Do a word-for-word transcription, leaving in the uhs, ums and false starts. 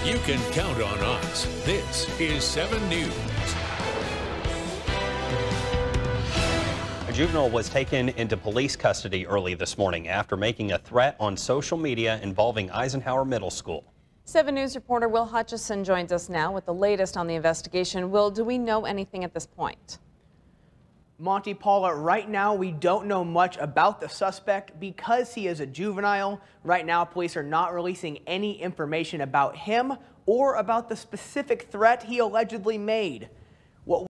You can count on us. This is seven News. A juvenile was taken into police custody early this morning after making a threat on social media involving Eisenhower Middle School. seven News reporter Will Hutchison joins us now with the latest on the investigation. Will, do we know anything at this point? Monty, Paula, right now we don't know much about the suspect because he is a juvenile. Right now, police are not releasing any information about him or about the specific threat he allegedly made. What